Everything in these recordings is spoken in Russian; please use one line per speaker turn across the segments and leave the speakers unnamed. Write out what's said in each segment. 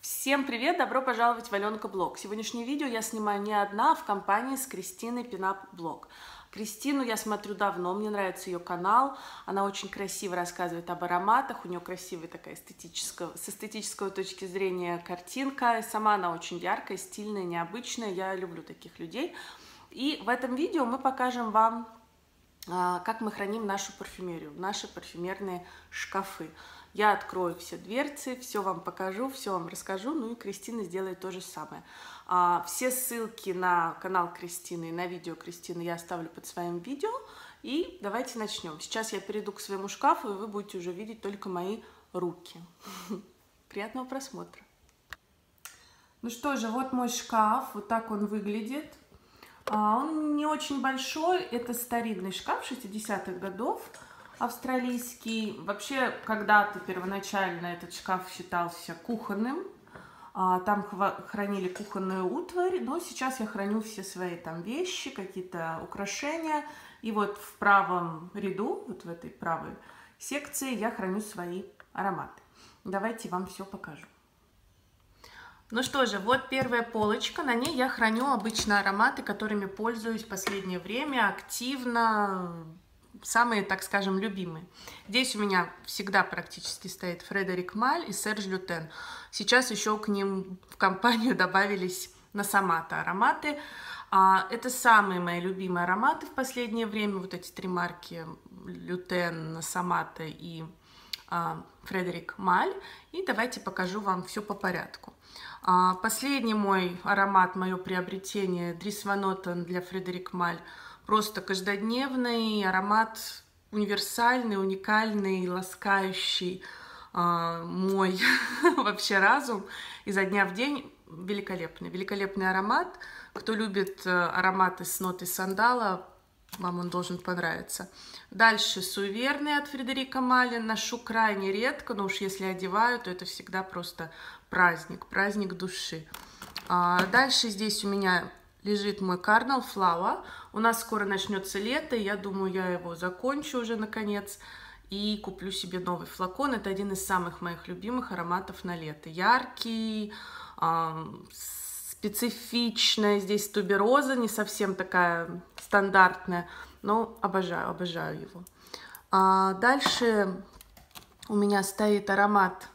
Всем привет! Добро пожаловать в Аленка Блог. Сегодняшнее видео я снимаю не одна, а в компании с Кристиной Пинап Блог. Кристину я смотрю давно, мне нравится ее канал, она очень красиво рассказывает об ароматах, у нее красивая такая с эстетического точки зрения картинка, и сама она очень яркая, стильная, необычная, я люблю таких людей. И в этом видео мы покажем вам, как мы храним нашу парфюмерию, наши парфюмерные шкафы. Я открою все дверцы, все вам покажу, все вам расскажу, ну и Кристина сделает то же самое. Все ссылки на канал Кристины и на видео Кристины я оставлю под своим видео. И давайте начнем. Сейчас я перейду к своему шкафу, и вы будете уже видеть только мои руки. Приятного просмотра. Ну что же, вот мой шкаф, вот так он выглядит. Он не очень большой, это старинный шкаф 60-х годов, австралийский. Вообще, когда-то первоначально этот шкаф считался кухонным, там хранили кухонную утварь, но сейчас я храню все свои там вещи, какие-то украшения. И вот в правом ряду, вот в этой правой секции я храню свои ароматы. Давайте вам все покажу. Ну что же, вот первая полочка, на ней я храню обычно ароматы, которыми пользуюсь в последнее время активно, самые, так скажем, любимые. Здесь у меня всегда практически стоит Фредерик Маль и Серж Лютен. Сейчас еще к ним в компанию добавились Насамата ароматы. Это самые мои любимые ароматы в последнее время, вот эти три марки: Лютен, Насамата и Фредерик Маль. И давайте покажу вам все по порядку. Последний мой аромат, мое приобретение, Дрис Ван Нотен для Фредерик Маль. Просто каждодневный аромат, универсальный, уникальный, ласкающий мой вообще разум изо дня в день. Великолепный, великолепный аромат. Кто любит ароматы с нотой сандала, вам он должен понравиться. Дальше суеверный от Фредерика Маля. Ношу крайне редко, но уж если одеваю, то это всегда просто праздник, праздник души. Дальше здесь у меня лежит мой Carnal Flower. У нас скоро начнется лето, и я думаю, я его закончу уже наконец и куплю себе новый флакон. Это один из самых моих любимых ароматов на лето. Яркий, специфичная. Здесь тубероза, не совсем такая стандартная, но обожаю, обожаю его. Дальше у меня стоит аромат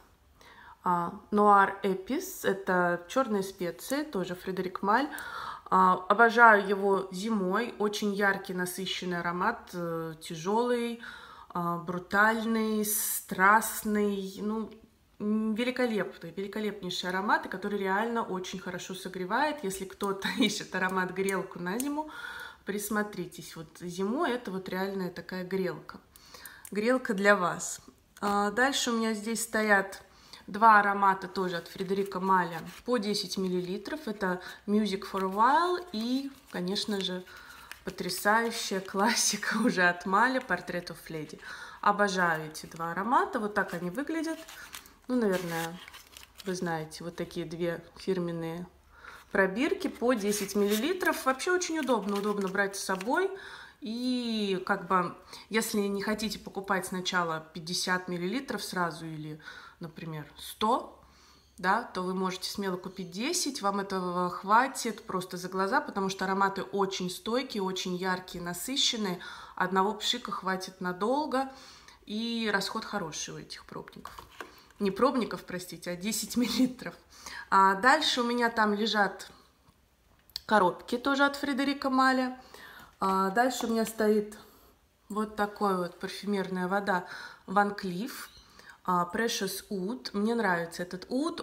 Noir Epis. Это черные специи, тоже Фредерик Маль. Обожаю его зимой. Очень яркий, насыщенный аромат, тяжелый, брутальный, страстный. Ну, великолепный, великолепнейший аромат, который реально очень хорошо согревает. Если кто-то ищет аромат-грелку на зиму, присмотритесь. Вот зимой это вот реальная такая грелка. Грелка для вас. Дальше у меня здесь стоят два аромата тоже от Фредерика Маля по 10 мл. Это Music for a While и, конечно же, потрясающая классика уже от Маля Portrait of Lady. Обожаю эти два аромата. Вот так они выглядят. Ну, наверное, вы знаете, вот такие две фирменные пробирки по 10 мл. Вообще очень удобно, удобно брать с собой. И как бы, если не хотите покупать сначала 50 мл сразу или, например, 100, да, то вы можете смело купить 10, вам этого хватит просто за глаза, потому что ароматы очень стойкие, очень яркие, насыщенные. Одного пшика хватит надолго, и расход хороший у этих пробников. Не пробников, простите, а 10 мл. Дальше у меня там лежат коробки тоже от Фредерика Маля. Дальше у меня стоит вот такой вот парфюмерная вода Van Cleef Precious Oud. Мне нравится этот Oud,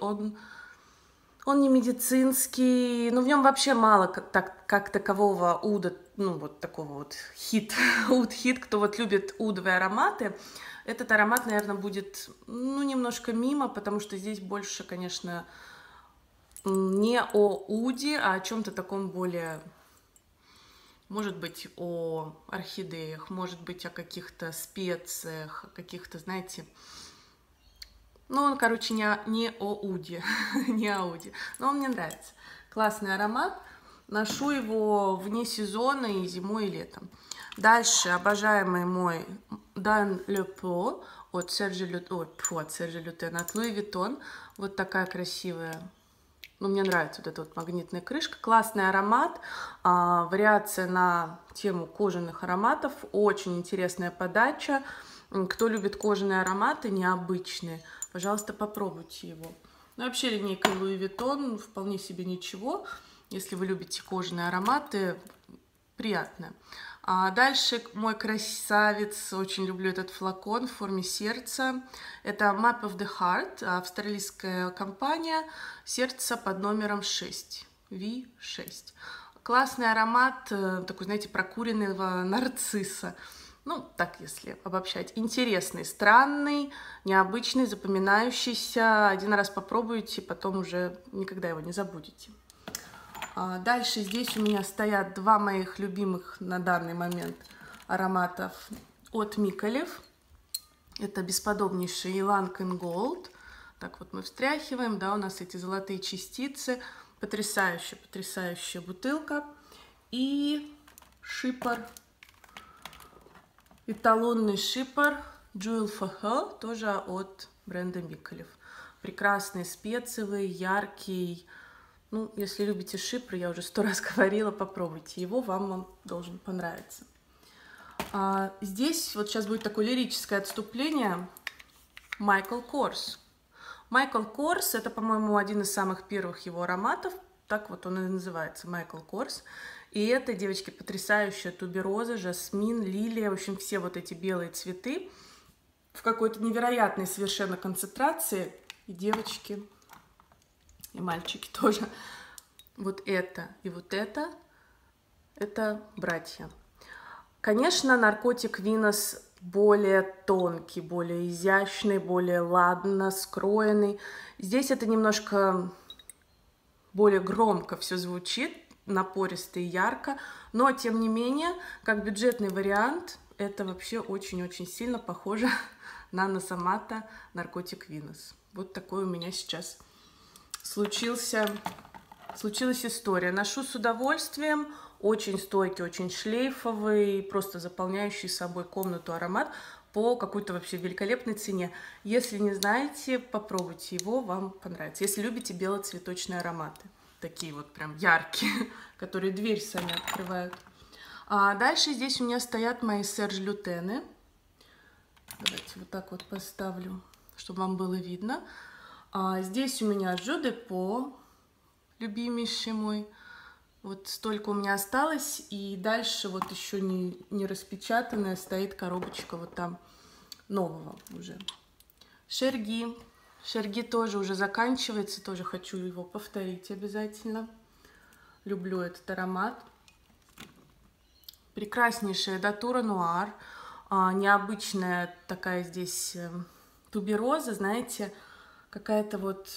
он не медицинский, но в нем вообще мало как такового уда, ну вот такого вот Oud-хит, кто вот любит удовые ароматы. Этот аромат, наверное, будет, ну, немножко мимо, потому что здесь больше, конечно, не о уде, а о чем-то таком более, может быть, о орхидеях, может быть, о каких-то специях, о каких-то, знаете, ну, он, короче, не о уде, не о уде, но он мне нравится. Классный аромат, ношу его вне сезона и зимой, и летом. Дальше обожаемый мой Dans le Pot от Sergio Lutens, от Louis Vuitton. Вот такая красивая. Ну, мне нравится вот эта вот магнитная крышка. Классный аромат. Вариация на тему кожаных ароматов. Очень интересная подача. Кто любит кожаные ароматы, необычные, пожалуйста, попробуйте его. Ну, вообще линейка Louis Vuitton вполне себе ничего. Если вы любите кожаные ароматы, приятно. Дальше мой красавец. Очень люблю этот флакон в форме сердца. Это Map of the Heart, австралийская компания. Сердце под номером 6. V6. Классный аромат, такой, знаете, прокуренного нарцисса. Ну, так, если обобщать. Интересный, странный, необычный, запоминающийся. Один раз попробуйте, потом уже никогда его не забудете. Дальше здесь у меня стоят два моих любимых на данный момент ароматов от Micallef. Это бесподобнейший Ylang and Gold. Так вот мы встряхиваем, да, у нас эти золотые частицы. Потрясающая, потрясающая бутылка. И шипр. Эталонный шипр Jewel for Her, тоже от бренда Micallef. Прекрасный, специевый, яркий. Ну, если любите шипр, я уже 100 раз говорила, попробуйте его, вам он должен понравиться. Здесь вот сейчас будет такое лирическое отступление. Michael Kors. Michael Kors — это, по-моему, один из самых первых его ароматов. Так вот он и называется, Michael Kors. И это, девочки, потрясающая тубероза, жасмин, лилия, в общем, все вот эти белые цветы в какой-то невероятной совершенно концентрации. И девочки, и мальчики тоже. Вот это и вот это братья. Конечно, наркотик Venus более тонкий, более изящный, более ладно скроенный. Здесь это немножко более громко все звучит, напористо и ярко, но тем не менее, как бюджетный вариант, это вообще очень-очень сильно похоже на Носомато наркотик Venus. Вот такой у меня сейчас случилась история. Ношу с удовольствием, очень стойкий, очень шлейфовый, просто заполняющий собой комнату аромат по какой-то вообще великолепной цене. Если не знаете, попробуйте его, вам понравится. Если любите белоцветочные ароматы, такие вот прям яркие, которые дверь сами открывают. Дальше здесь у меня стоят мои Sergio Lutens. Давайте вот так вот поставлю, чтобы вам было видно. Здесь у меня Eau de Peau, любимейший мой. Вот столько у меня осталось. И дальше вот еще не распечатанная стоит коробочка вот там нового уже. Шерги. Шерги тоже уже заканчивается. Тоже хочу его повторить обязательно. Люблю этот аромат. Прекраснейшая Datura Noir. Необычная такая здесь тубероза, знаете, какая-то вот,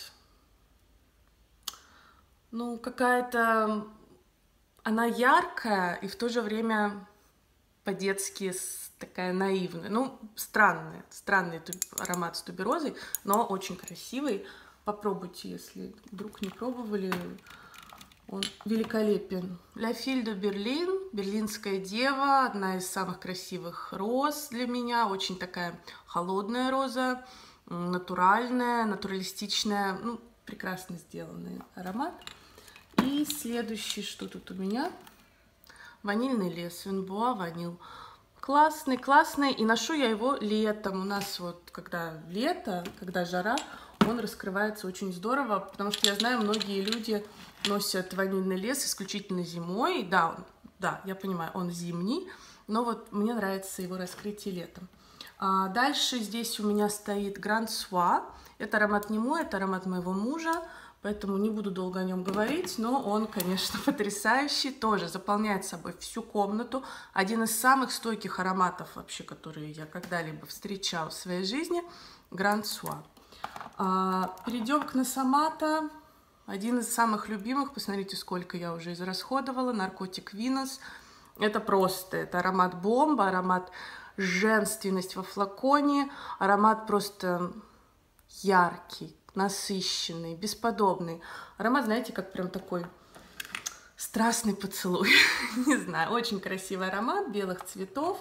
ну, какая-то, она яркая и в то же время по-детски такая наивная. Ну, странный аромат с туберозой, но очень красивый. Попробуйте, если вдруг не пробовали. Он великолепен. La Fille de Berlin, берлинская дева, одна из самых красивых роз для меня. Очень такая холодная роза, натуральная, натуралистичная. Ну, прекрасно сделанный аромат. И следующий, что тут у меня? Ванильный лес, Винбуа ванил. Классный, классный. И ношу я его летом. У нас вот, когда лето, когда жара, он раскрывается очень здорово, потому что я знаю, многие люди носят ванильный лес исключительно зимой. Да, я понимаю, он зимний, но вот мне нравится его раскрытие летом. Дальше здесь у меня стоит Grand Soir. Это аромат не мой, это аромат моего мужа, поэтому не буду долго о нем говорить, но он, конечно, потрясающий, тоже заполняет собой всю комнату. Один из самых стойких ароматов вообще, которые я когда-либо встречала в своей жизни, Grand Soir. Перейдем к Носомато. Один из самых любимых, посмотрите, сколько я уже израсходовала, наркотик Venus. Это просто, это аромат бомба, аромат женственность во флаконе, аромат просто яркий, насыщенный, бесподобный. Аромат, знаете, как прям такой страстный поцелуй. Не знаю, очень красивый аромат белых цветов.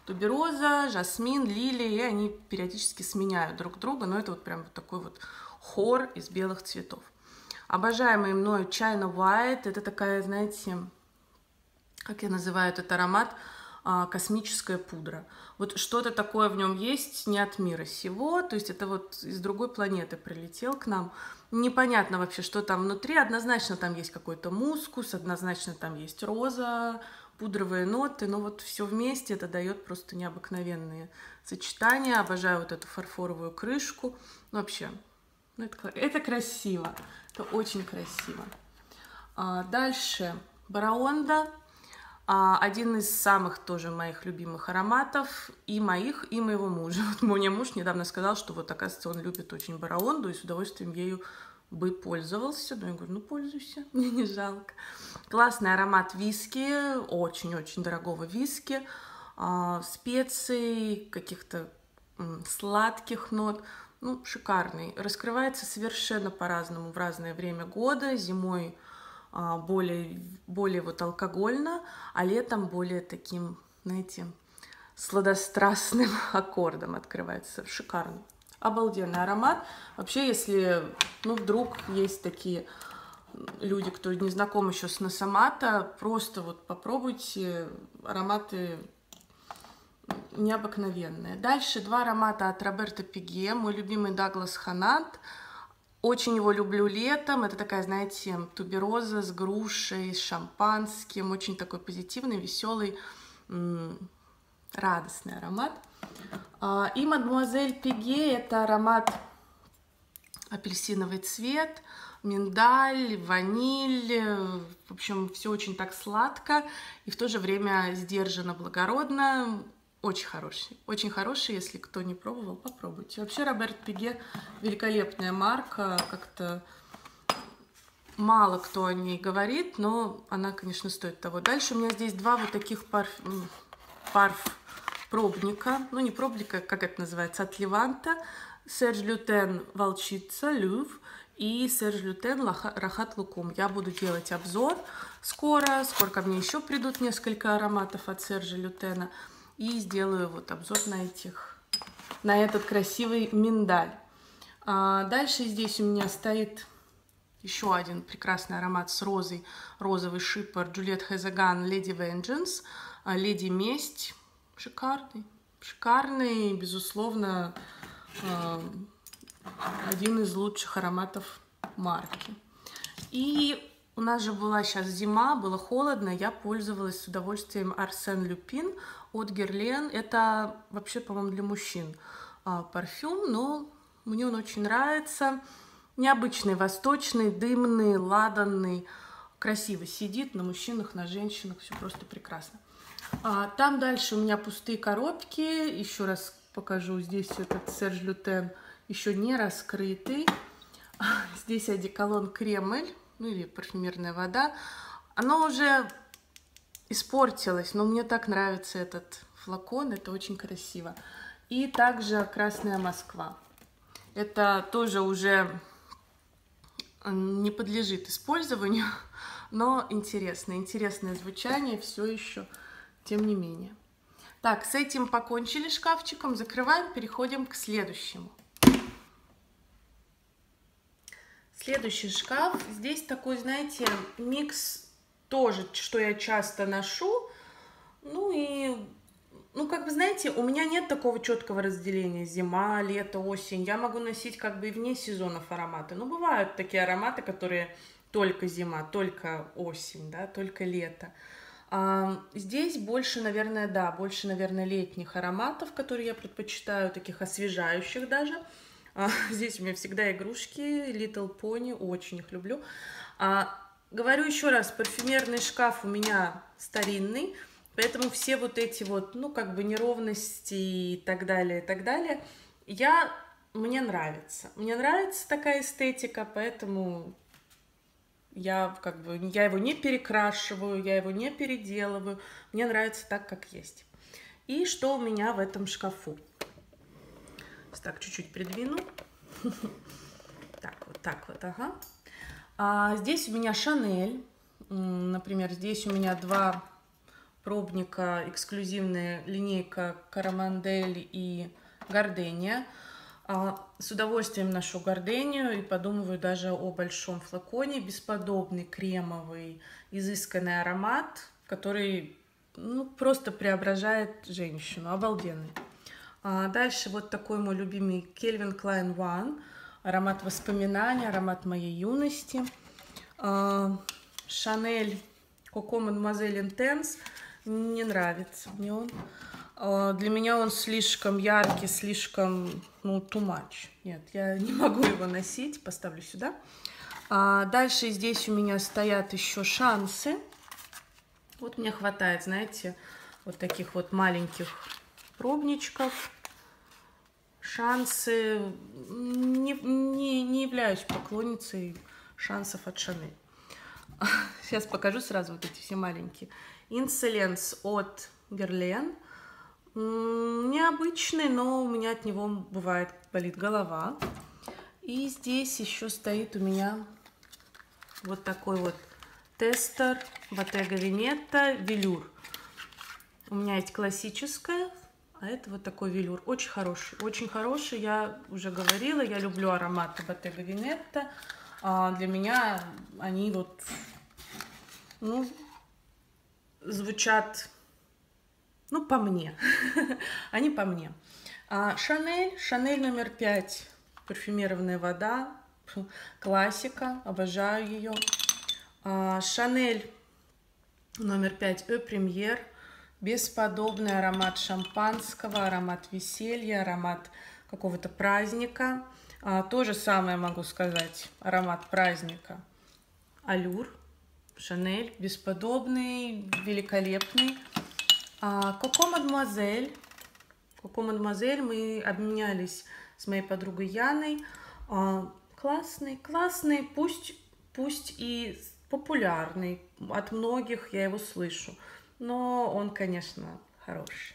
тубероза, жасмин, лилия, и они периодически сменяют друг друга, но это вот прям вот такой вот хор из белых цветов. Обожаемый мною China White, это такая, знаете, как я называю этот аромат, космическая пудра. Вот что-то такое в нем есть не от мира сего, то есть это вот из другой планеты прилетел к нам. Непонятно вообще, что там внутри. Однозначно там есть какой-то мускус, однозначно там есть роза, пудровые ноты, но вот все вместе это дает просто необыкновенные сочетания. Обожаю вот эту фарфоровую крышку. Ну, вообще, ну, это красиво, это очень красиво. Дальше Бараонда. Один из самых тоже моих любимых ароматов, и моих, и моего мужа. Вот мне муж недавно сказал, что вот, оказывается, он любит очень Бараонду, и с удовольствием ею бы пользовался. Но я говорю, ну, пользуйся, мне не жалко. Классный аромат виски, очень-очень дорогого виски, специй, каких-то сладких нот. Ну, шикарный. Раскрывается совершенно по-разному в разное время года. Зимой более вот алкогольно, а летом более таким, знаете, сладострастным аккордом открывается. Шикарно. Обалденный аромат. Вообще, если, ну, вдруг есть такие люди, кто не знаком еще с Носомато, просто вот попробуйте, ароматы необыкновенные. Дальше два аромата от Роберто Пиге. Мой любимый Даглас Ханат. Очень его люблю летом. Это такая, знаете, тубероза с грушей, с шампанским. Очень такой позитивный, веселый, радостный аромат. И Мадемуазель Пиге — это аромат апельсиновый цвет, миндаль, ваниль. В общем, все очень так сладко и в то же время сдержанно, благородно. Очень хороший, если кто не пробовал, попробуйте. Вообще, Роберто Пиге великолепная марка, как-то мало кто о ней говорит, но она, конечно, стоит того. Дальше у меня здесь два вот таких пробника, ну не пробника, как это называется, от Леванта. Серж Лютен Волчица, Люв, и Серж Лютен Рахат Лукум. Я буду делать обзор скоро ко мне еще придут несколько ароматов от Сержа Лютена. И сделаю вот обзор на этот красивый миндаль. Дальше здесь у меня стоит еще один прекрасный аромат с розой. Розовый шипр Джульет Хезаган Леди Vengeance. Леди Месть. Шикарный. Шикарный, безусловно, один из лучших ароматов марки. И у нас же была сейчас зима, было холодно, я пользовалась с удовольствием Арсен Люпин от Герлен. Это вообще, по-моему, для мужчин парфюм, но мне он очень нравится. Необычный, восточный, дымный, ладанный, красиво сидит на мужчинах, на женщинах, все просто прекрасно. Там дальше у меня пустые коробки. Еще раз покажу, здесь этот Серж Лютен еще не раскрытый. Здесь одеколон Кремль, ну или парфюмерная вода. Оно уже испортилось, но мне так нравится этот флакон, это очень красиво. И также Красная Москва. Это тоже уже не подлежит использованию, но интересное звучание все еще, тем не менее. Так, с этим покончили шкафчиком, закрываем, переходим к следующему. Следующий шкаф. Здесь такой, знаете, микс тоже, что я часто ношу. Ну и, как бы, знаете, у меня нет такого четкого разделения. Зима, лето, осень. Я могу носить как бы и вне сезонов ароматы. Но бывают такие ароматы, которые только зима, только осень, да, только лето. Здесь больше, наверное, летних ароматов, которые я предпочитаю, таких освежающих даже. Здесь у меня всегда игрушки, Little Pony, очень их люблю. Говорю еще раз, парфюмерный шкаф у меня старинный, поэтому все вот эти вот, как бы неровности и так далее, мне нравится. Мне нравится такая эстетика, поэтому я его не перекрашиваю, я его не переделываю. Мне нравится так, как есть. И что у меня в этом шкафу? Так, чуть-чуть придвину. Так вот, ага. Здесь у меня Шанель. Например, здесь у меня два пробника эксклюзивная линейка Карамандель и Гардения. С удовольствием ношу Гардению и подумываю даже о большом флаконе. Бесподобный кремовый, изысканный аромат, который просто преображает женщину. Обалденный. Дальше вот такой мой любимый Calvin Klein One. Аромат воспоминаний, аромат моей юности. Шанель Coco Mademoiselle Intense. Не нравится мне он. Для меня он слишком яркий, слишком, too much. Нет, я не могу его носить. Поставлю сюда. Дальше здесь у меня стоят еще шансы. Вот мне хватает, знаете, вот таких вот маленьких пробничков. Шансы. Не являюсь поклонницей шансов от Шанель. Сейчас покажу сразу вот эти все маленькие. Insolence от Guerlain. Необычный, но у меня от него бывает болит голова. И здесь еще стоит у меня вот такой вот тестер Bottega Veneta велюр. У меня есть классическая, а это вот такой велюр. Очень хороший, очень хороший. Я уже говорила, я люблю ароматы Bottega Veneta. Для меня они вот, звучат, по мне. Они по мне. Шанель номер 5. Парфюмированная вода. Классика. Обожаю ее. Шанель номер 5. Eau Première. Бесподобный аромат шампанского, аромат веселья, аромат какого-то праздника. То же самое могу сказать. Аромат праздника. Allure. Шанель. Бесподобный, великолепный. Coco Mademoiselle. Coco Mademoiselle мы обменялись с моей подругой Яной. Классный, пусть и популярный. От многих я его слышу. Но он, конечно, хороший.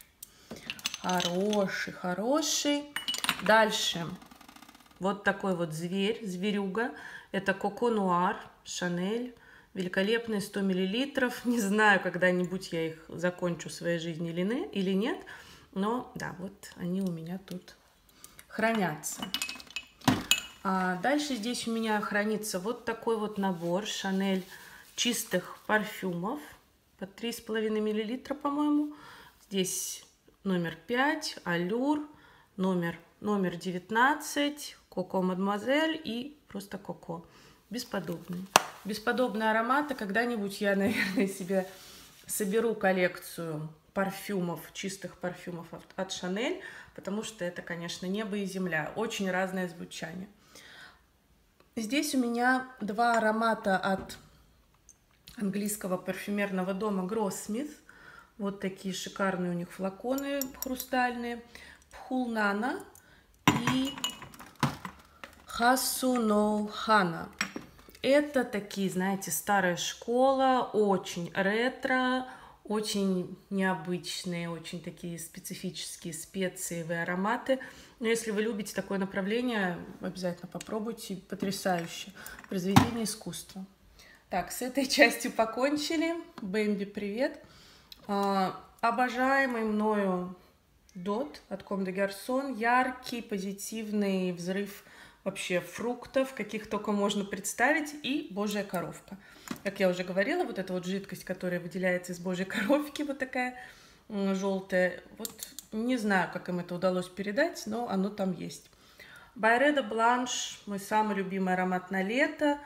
Хороший. Дальше. Вот такой вот зверюга. Это Coco Noir, Шанель. Великолепные 100 мл. Не знаю, когда-нибудь я их закончу в своей жизни или нет. Но да, вот они у меня тут хранятся. Дальше здесь у меня хранится вот такой вот набор Шанель чистых парфюмов. По 3,5 мл, по-моему. Здесь номер 5, Allure, номер 19, Coco Mademoiselle и просто Coco. Бесподобные ароматы. Когда-нибудь я, наверное, себе соберу коллекцию парфюмов, чистых парфюмов от Шанель, потому что это, конечно, небо и земля. Очень разное звучание. Здесь у меня два аромата от английского парфюмерного дома Grossmith. Вот такие шикарные у них флаконы хрустальные. Phul Nana и Hasu Hana. Это такие, знаете, старая школа, очень ретро, очень необычные, очень такие специфические специевые ароматы. Но если вы любите такое направление, обязательно попробуйте. Потрясающе. Произведение искусства. Так, с этой частью покончили. Бэмби, привет. Обожаемый мною Дот от Comme des Garçons. Яркий, позитивный взрыв вообще фруктов, каких только можно представить, и божья коровка. Как я уже говорила, вот эта вот жидкость, которая выделяется из божьей коровки, вот такая желтая. Вот не знаю, как им это удалось передать, но оно там есть. Байредо Бланш, мой самый любимый аромат на лето.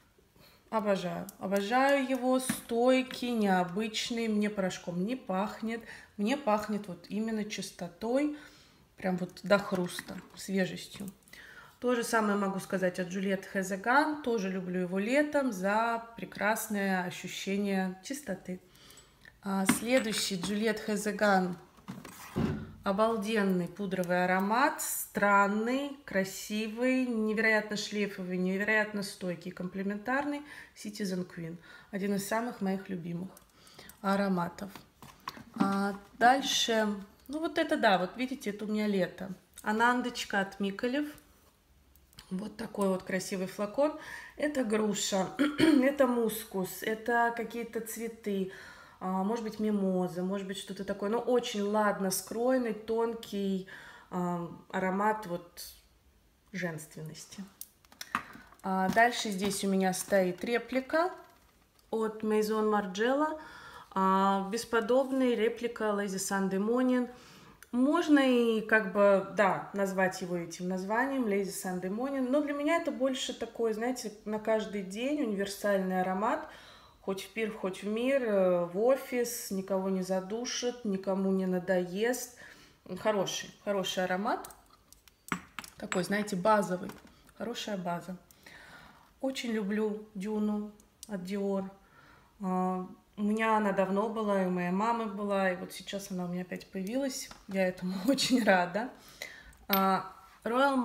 Обожаю его, стойкий, необычный, мне порошком не пахнет. Мне пахнет вот именно чистотой, прям вот до хруста, свежестью. То же самое могу сказать от Juliette Hézegan. Тоже люблю его летом за прекрасное ощущение чистоты. Следующий Juliette Hézegan. Обалденный пудровый аромат. Странный, красивый, невероятно шлейфовый, невероятно стойкий, комплементарный. Citizen Queen. Один из самых моих любимых ароматов. Дальше, вот это да, вот видите, это у меня лето. Анандочка от Миколев. Вот такой вот красивый флакон. Это груша, это мускус, это какие-то цветы. может быть мимоза, может быть что-то такое, но очень ладно скроенный, тонкий аромат вот женственности. Дальше здесь у меня стоит реплика от Maison Margiela, бесподобный реплика Lazy Sunday Morning. Можно и как бы, да, назвать его этим названием Lazy Sunday Morning, но для меня это больше такой, знаете, на каждый день универсальный аромат, хоть в пир, хоть в мир, в офис, никого не задушит, никому не надоест. Хороший аромат, такой, знаете, базовый, хорошая база. Очень люблю Дюну от Dior. У меня она давно была, и у моей мамы была, и вот сейчас она у меня опять появилась. Я этому очень рада. Royal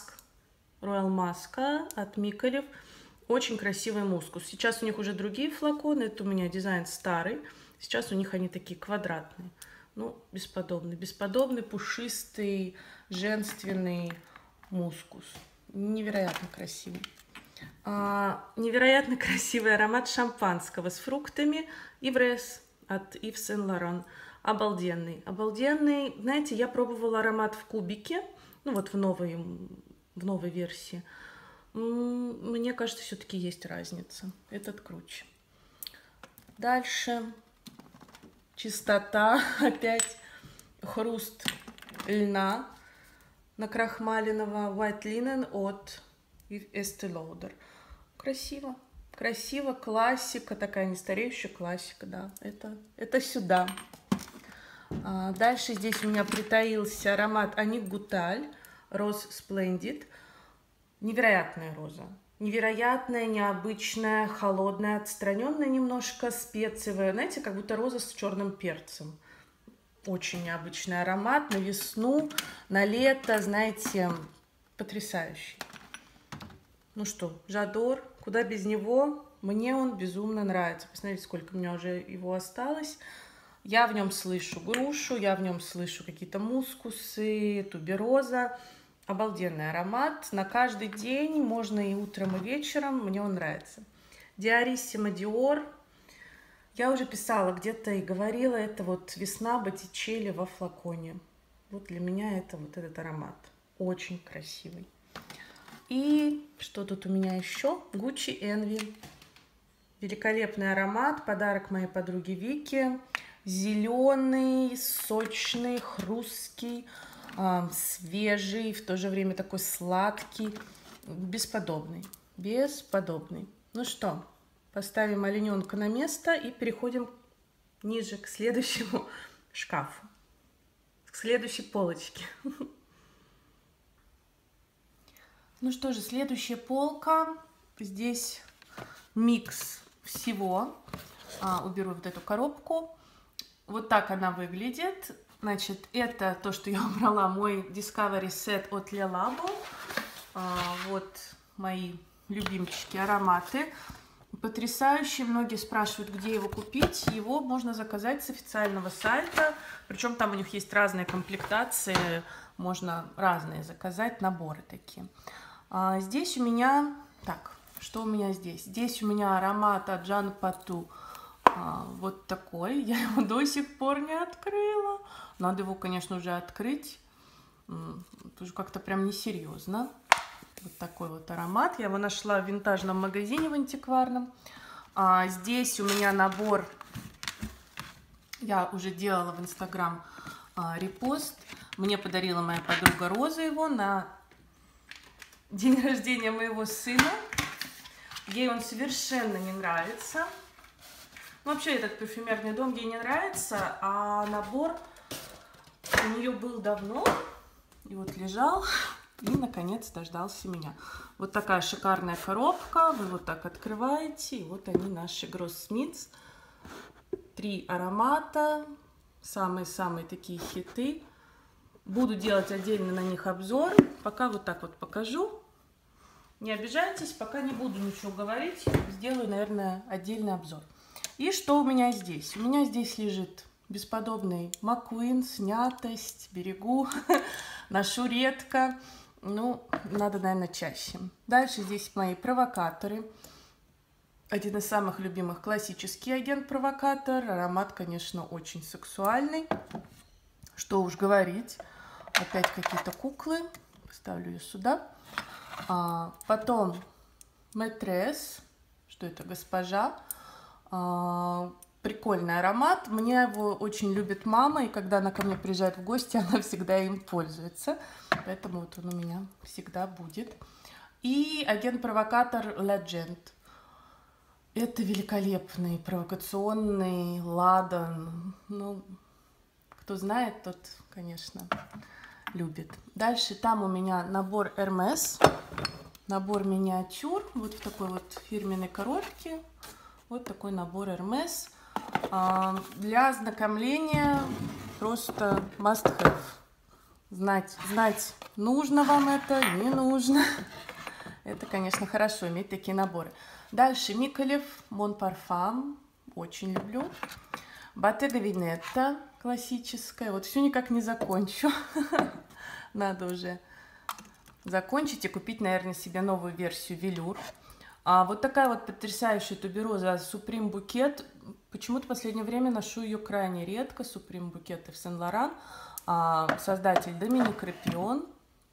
Mask от Микалев. Очень красивый мускус. Сейчас у них уже другие флаконы. Это у меня дизайн старый. Сейчас у них они такие квадратные. Ну, бесподобный. Бесподобный, пушистый, женственный мускус. Невероятно красивый. Невероятно красивый аромат шампанского с фруктами Ivres от Yves Saint Laurent. Обалденный. Обалденный. Знаете, я пробовала аромат в кубике, ну вот в новой версии. Мне кажется, все-таки есть разница. Этот круче. Дальше. Чистота. Опять хруст льна накрахмаленного White Linen от Estée Lauder. Красиво. Красиво, классика, такая нестареющая классика, да. Это сюда. Дальше здесь у меня притаился аромат Аник Гуталь, Rose Splendid. Невероятная роза. Невероятная, необычная, холодная, отстраненная немножко, специевая. Знаете, как будто роза с черным перцем. Очень необычный аромат на весну, на лето, знаете, потрясающий. Ну что, Жадор, куда без него? Мне он безумно нравится. Посмотрите, сколько у меня уже его осталось. Я в нем слышу грушу, я в нем слышу какие-то мускусы, тубероза. Обалденный аромат. На каждый день, можно и утром, и вечером. Мне он нравится. Diarissima Dior. Я уже писала где-то и говорила, это вот весна Боттичелли во флаконе. Вот для меня это вот этот аромат. Очень красивый. И что тут у меня еще? Gucci Envy. Великолепный аромат. Подарок моей подруге Вике. Зеленый, сочный, хрусткий, свежий, в то же время такой сладкий. Бесподобный. Бесподобный. Ну что, поставим олененка на место и переходим ниже к следующему шкафу. К следующей полочке. Ну что же, следующая полка. Здесь микс всего. Уберу вот эту коробку. Вот так она выглядит. Значит, это то, что я убрала, мой Discovery Set от Le Labo. Вот мои любимчики, ароматы. Потрясающий. Многие спрашивают, где его купить. Его можно заказать с официального сайта. Причем там у них есть разные комплектации. Можно разные заказать, наборы такие. Здесь у меня... Так, что у меня здесь? Здесь у меня аромат от Jean Patou. Вот такой. Я его до сих пор не открыла. Надо его, конечно, уже открыть. Тоже как-то прям несерьезно. Вот такой вот аромат. Я его нашла в винтажном магазине, в антикварном. Здесь у меня набор. Я уже делала в Инстаграм репост. Мне подарила моя подруга Роза его на день рождения моего сына. Ей он совершенно не нравится. Вообще этот парфюмерный дом ей не нравится, а набор у нее был давно. И вот лежал. И, наконец, дождался меня. Вот такая шикарная коробка. Вы вот так открываете. И вот они, наши Gross Smiths. 3 аромата. Самые-самые такие хиты. Буду делать отдельно на них обзор. Пока вот так вот покажу. Не обижайтесь, пока не буду ничего говорить. Сделаю, наверное, отдельный обзор. И что у меня здесь? У меня здесь лежит бесподобный McQueen. Снятость. Берегу. Ношу редко. Ну, надо, наверное, чаще. Дальше здесь мои провокаторы. Один из самых любимых — классический агент-провокатор. Аромат, конечно, очень сексуальный. Что уж говорить. Опять какие-то куклы. Поставлю ее сюда. Потом Мэтресс. Что это? Госпожа. Прикольный аромат. Мне его очень любит мама. И когда она ко мне приезжает в гости, она всегда им пользуется. Поэтому вот он у меня всегда будет. И агент-провокатор Legend. Это великолепный, провокационный ладан. Ну, кто знает, тот, конечно, любит. Дальше там у меня набор Hermes. Набор миниатюр. Вот в такой вот фирменной коробке. Вот такой набор Hermes. Для ознакомления просто must have. Знать, нужно вам это, не нужно. Это, конечно, хорошо иметь такие наборы. Дальше Микалев, Mon Parfum, очень люблю. Bottega Veneta, классическая. Вот все никак не закончу. Надо уже закончить и купить, наверное, себе новую версию Velour. Вот такая вот потрясающая тубероза Supreme Букет. Почему-то в последнее время ношу ее крайне редко. Supreme Букет в Сен-Лоран. Создатель Доминик Рапион.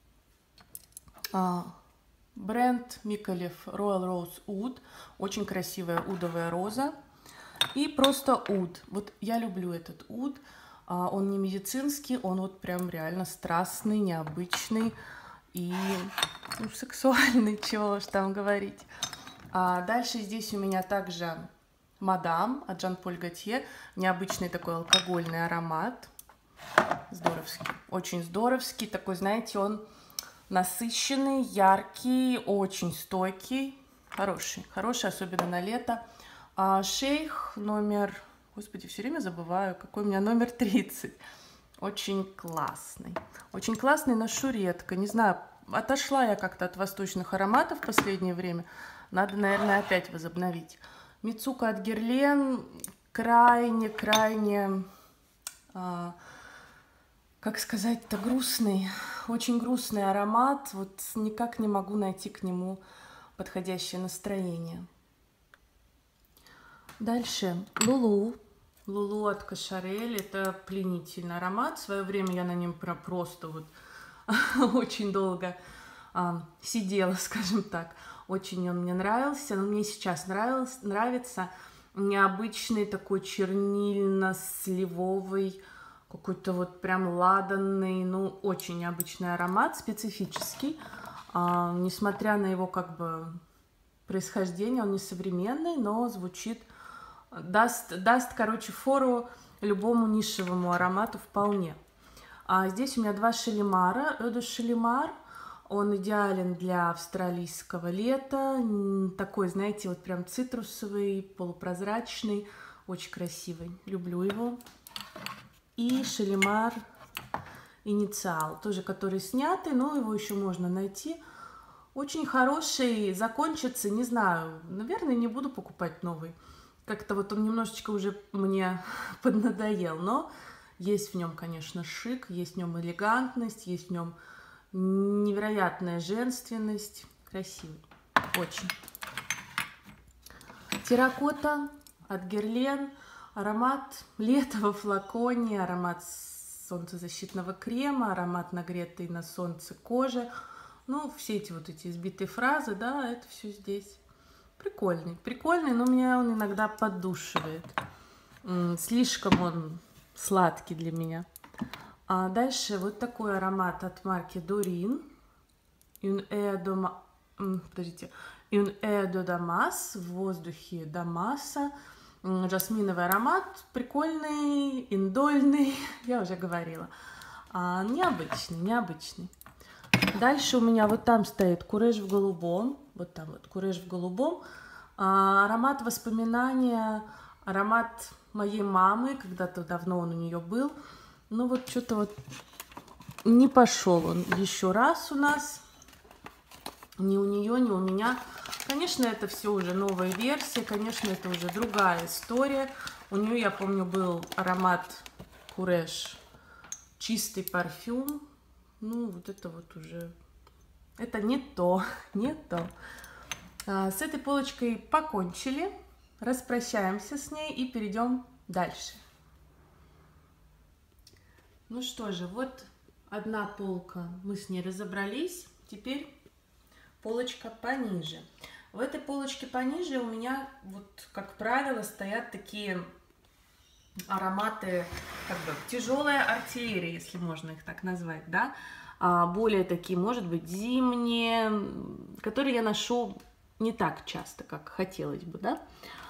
Бренд Микалев Royal Rose Oud. Очень красивая удовая роза. И просто уд. Вот я люблю этот уд. Он не медицинский, он вот прям реально страстный, необычный и сексуальный, чего уж там говорить. Дальше здесь у меня также Мадам от Жан-Поль Готье. Необычный такой алкогольный аромат. Здоровский. Очень здоровский. Такой, знаете, он насыщенный, яркий, очень стойкий. Хороший, особенно на лето. Шейх номер... Господи, все время забываю, какой у меня номер 30. Очень классный. Очень классный, ношу редко. Не знаю, отошла я как-то от восточных ароматов в последнее время. Надо, наверное, опять возобновить. Мицука от Герлен. Крайне, как сказать-то, грустный. Очень грустный аромат. Вот никак не могу найти к нему подходящее настроение. Дальше Лулу. Лулу от Кошарель. Это пленительный аромат. В свое время я на нем просто вот очень долго сидела, скажем так. Очень он мне нравился. Но мне сейчас нравится необычный такой чернильно-сливовый, какой-то вот прям ладанный, ну, очень необычный аромат, специфический. Несмотря на его как бы происхождение, он не современный, но звучит, даст, короче, фору любому нишевому аромату вполне. Здесь у меня два Шалимара. Eau de Shalimar. Он идеален для австралийского лета. Такой, знаете, вот прям цитрусовый, полупрозрачный. Очень красивый. Люблю его. И Шалимар Инициал. Тоже который снятый, но его еще можно найти. Очень хороший. Закончится, не знаю. Наверное, не буду покупать новый. Как-то вот он немножечко уже мне поднадоел. Но есть в нем, конечно, шик. Есть в нем элегантность. Есть в нем невероятная женственность. Красивый. Очень. Терракота от Герлен. Аромат лета во флаконе. Аромат солнцезащитного крема. Аромат нагретой на солнце кожи. Ну, все эти вот эти избитые фразы, да, это все здесь. Прикольный, но меня он иногда поддушивает. Слишком он сладкий для меня. Дальше вот такой аромат от марки Dorine. Une Air de Damas. В воздухе Дамаса. Жасминовый аромат. Прикольный, индольный. Я уже говорила. Необычный. Дальше у меня вот там стоит Курэж в голубом. Вот там вот Курэж в голубом. Аромат воспоминания. Аромат моей мамы. Когда-то давно он у нее был. Ну вот что-то вот не пошел он еще раз у нас. Ни у нее, ни у меня. Конечно, это все уже новая версия. Конечно, это уже другая история. У нее, я помню, был аромат Курэж. Чистый парфюм. Ну, вот это вот уже... Это не то. С этой полочкой покончили. Распрощаемся с ней и перейдем дальше. Ну что же, вот одна полка, мы с ней разобрались. Теперь полочка пониже. В этой полочке пониже у меня, вот как правило, стоят такие ароматы, как бы тяжелая артиллерия, если можно их так назвать, да, более такие, может быть, зимние, которые я ношу не так часто, как хотелось бы, да.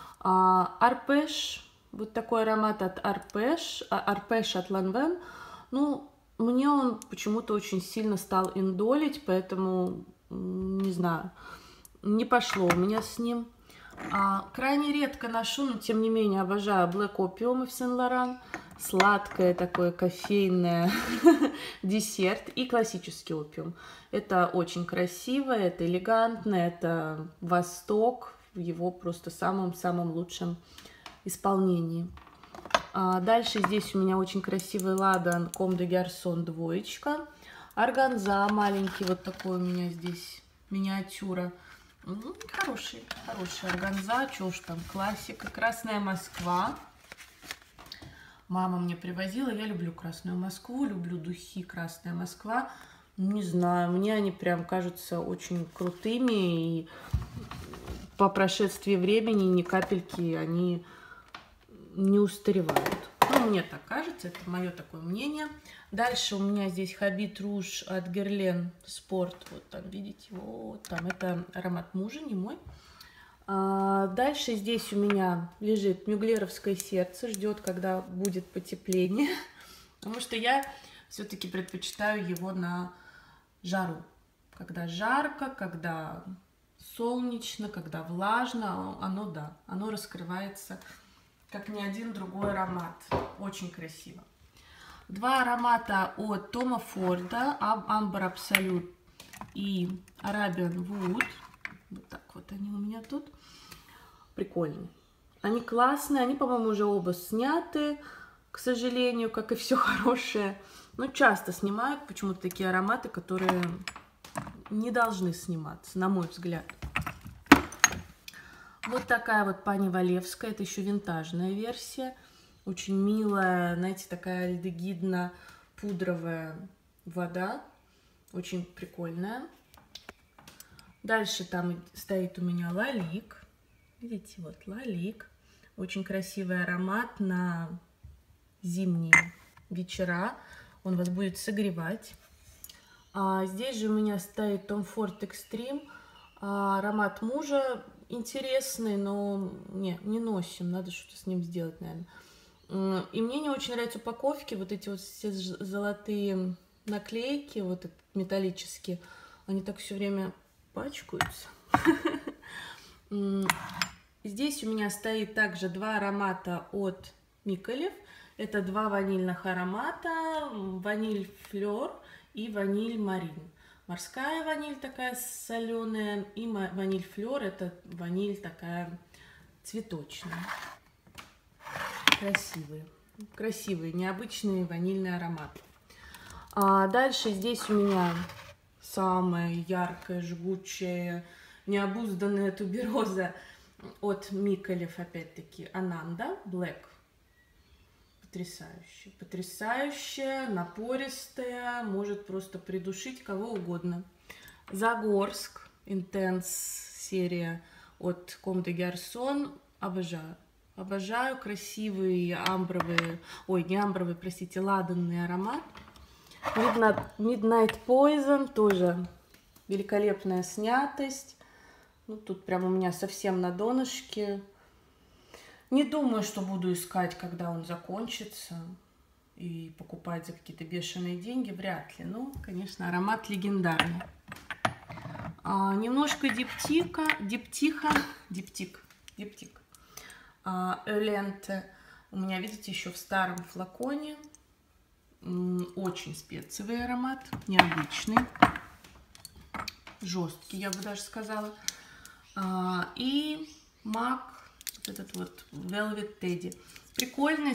Арпеш, вот такой аромат от Арпеш от Lanvin, ну, мне он почему-то очень сильно стал индолить, поэтому, не знаю, не пошло у меня с ним. Крайне редко ношу, но тем не менее обожаю Black Opium в Saint Laurent. Сладкое такое кофейное десерт и классический опиум. Это очень красиво, это элегантно, это Восток в его просто самом-самом лучшем исполнении. Дальше здесь у меня очень красивый ладан Comme des Garçons двоечка. Органза маленький, вот такой у меня здесь миниатюра. Хороший органза, что уж там, классика. Красная Москва. Мама мне привозила, я люблю Красную Москву, люблю духи Красная Москва. Не знаю, мне они прям кажутся очень крутыми, и по прошествии времени ни капельки они не устаревают. Ну, мне так кажется, это мое такое мнение. Дальше у меня здесь Habit Rouge от Guerlain Sport. Вот там, видите, вот там. Это аромат мужа, не мой. Дальше здесь у меня лежит мюглеровское сердце. Ждет, когда будет потепление. Потому что я все-таки предпочитаю его на жару. Когда жарко, когда солнечно, когда влажно, оно раскрывается как ни один другой аромат. Очень красиво. Два аромата от Тома Форда, Amber Absolute и Arabian Wood. Вот так вот они у меня тут. Прикольные. Они классные, они, по-моему, уже оба сняты, к сожалению, как и все хорошее. Но часто снимают почему-то такие ароматы, которые не должны сниматься, на мой взгляд. Вот такая вот Пани Валевская, это еще винтажная версия. Очень милая, знаете, такая альдегидно-пудровая вода. Очень прикольная. Дальше там стоит у меня Лалик. Видите, вот Лалик. Очень красивый аромат на зимние вечера. Он вас будет согревать. Здесь же у меня стоит Tom Ford Extreme. Аромат мужа интересный, но не носим. Надо что-то с ним сделать, наверное. И мне не очень нравятся упаковки. Вот эти вот все золотые наклейки, вот металлические. Они так все время пачкаются. Здесь у меня стоит также два аромата от Миколев. Это два ванильных аромата. Ваниль Флёр и ваниль Марин. Морская ваниль такая соленая. И ваниль Флёр, это ваниль такая цветочная. Красивые, необычные ванильные ароматы. Дальше здесь у меня самая яркая, жгучая, необузданная тубероза от Миколев, опять-таки, Ананда Black. Потрясающая, напористая, может просто придушить кого угодно. Загорск Intense серия от Comme des Garçons. Обожаю красивые амбровые, не амбровые, простите, ладанный аромат. Midnight Poison, тоже великолепная снятость. Ну, тут прям у меня совсем на донышке. Не думаю, что буду искать, когда он закончится, и покупать за какие-то бешеные деньги, вряд ли. Ну, конечно, аромат легендарный. Немножко диптик. Эленте. У меня, видите, еще в старом флаконе. Очень специевый аромат, необычный. Жесткий, я бы даже сказала. И MAC, вот этот вот Velvet Teddy. Прикольный,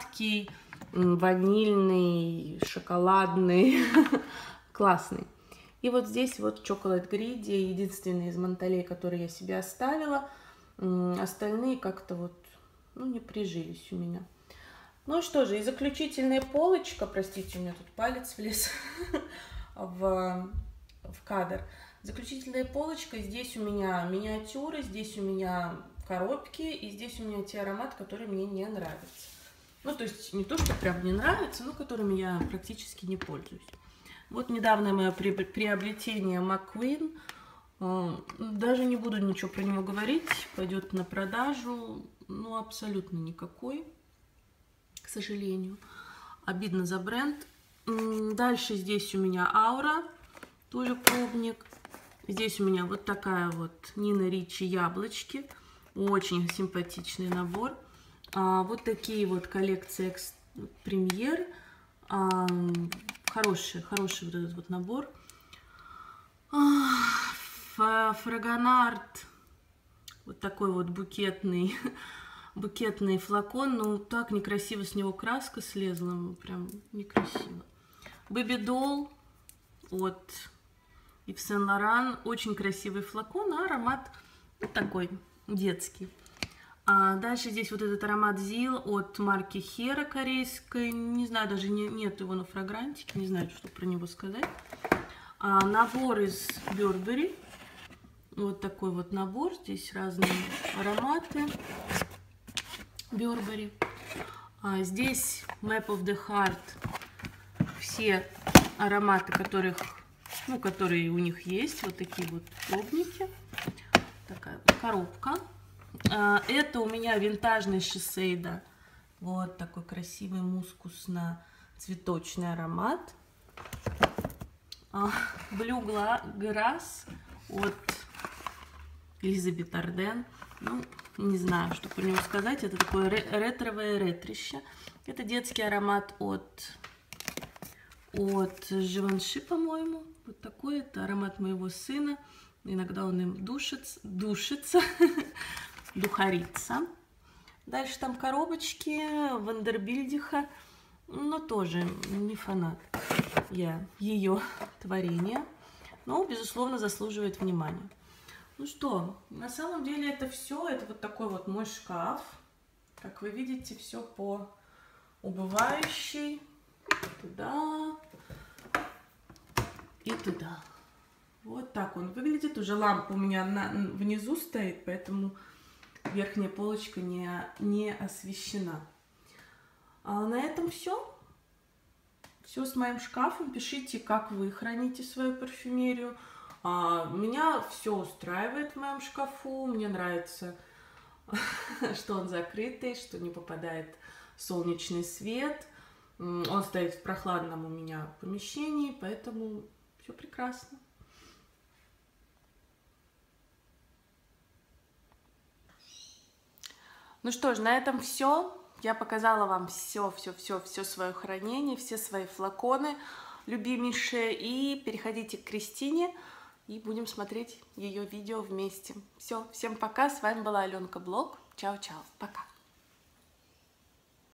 сладкий, ванильный, шоколадный. Классный. И вот здесь вот Chocolate Greedy, единственный из манталей, который я себе оставила. Остальные как-то вот, ну, не прижились у меня. Ну что же, и заключительная полочка, простите, у меня тут палец влез в кадр. Заключительная полочка, здесь у меня миниатюры, здесь у меня коробки, и здесь у меня те ароматы, которые мне не нравятся. Ну, то есть не то, что прям не нравится, но которыми я практически не пользуюсь. Вот недавно мое приобретение McQueen. Даже не буду ничего про него говорить. Пойдет на продажу. Ну, абсолютно никакой, к сожалению. Обидно за бренд. Дальше здесь у меня Aura. Тоже пробник. Здесь у меня вот такая вот Нина Ричи яблочки. Очень симпатичный набор. Вот такие вот коллекции Премьер. Хороший вот этот вот набор. Фрагонард. Вот такой вот букетный флакон. Ну, так некрасиво с него краска слезла. Прям некрасиво. Baby Doll от Yves Saint Laurent. Очень красивый флакон, а аромат вот такой детский. Дальше здесь вот этот аромат Зил от марки Hera корейской. Не знаю, даже нет его на фрагрантике. Не знаю, что про него сказать. Набор из Burberry. Вот такой вот набор. Здесь разные ароматы Burberry. Здесь Map of the Heart. Все ароматы, которые у них есть. Вот такие вот пробники. Такая вот коробка. Это у меня винтажный Шисейда. Вот такой красивый мускусно-цветочный аромат. Blue Grass от Элизабет Арден. Ну, не знаю, что про него сказать. Это такое ретровое ретрище. Это детский аромат от Живанши, по-моему. Вот такой. Это аромат моего сына. Иногда он им душится. Духарится. Дальше там коробочки Вандербильдиха, но тоже не фанат я ее творения, но, безусловно, заслуживает внимания. Ну что, на самом деле это все, это вот такой вот мой шкаф. Как вы видите, все по убывающей, туда и туда. Вот так он выглядит. Уже лампа у меня внизу стоит, поэтому верхняя полочка не освещена. На этом все. Все с моим шкафом. Пишите, как вы храните свою парфюмерию. Меня все устраивает в моем шкафу. Мне нравится, что он закрытый, что не попадает солнечный свет. Он стоит в прохладном у меня помещении, поэтому все прекрасно. Ну что ж, на этом все. Я показала вам все свое хранение, все свои флаконы любимейшие. И переходите к Кристине и будем смотреть ее видео вместе. Все, всем пока. С вами была Аленка Блог. Чао-чао. Пока.